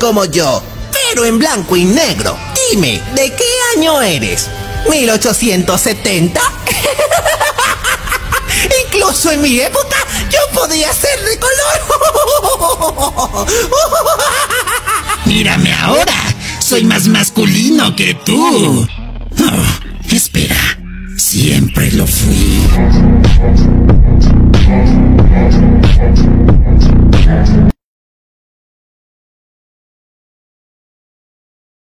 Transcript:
como yo, pero en blanco y negro. Dime, ¿de qué año eres? ¿1870? Incluso en mi época yo podía ser de color. Mírame ahora, soy más masculino que tú. Oh, espera, siempre lo fui.